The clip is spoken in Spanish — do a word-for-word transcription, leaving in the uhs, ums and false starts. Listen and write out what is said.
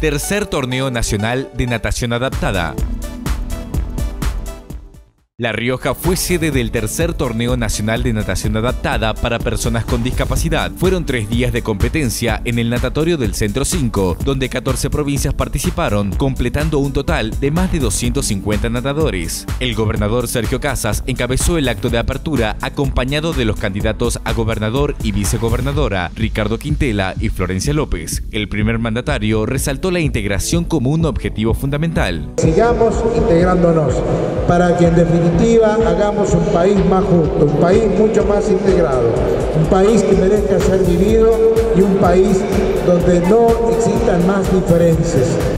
Tercer Torneo Nacional de Natación Adaptada. La Rioja fue sede del tercer Torneo Nacional de Natación Adaptada para personas con discapacidad. Fueron tres días de competencia en el natatorio del Centro cinco, donde catorce provincias participaron, completando un total de más de doscientos cincuenta nadadores. El gobernador Sergio Casas encabezó el acto de apertura, acompañado de los candidatos a gobernador y vicegobernadora, Ricardo Quintela y Florencia López. El primer mandatario resaltó la integración como un objetivo fundamental. Sigamos integrándonos para que en definitiva hagamos un país más justo, un país mucho más integrado, un país que merezca ser vivido y un país donde no existan más diferencias.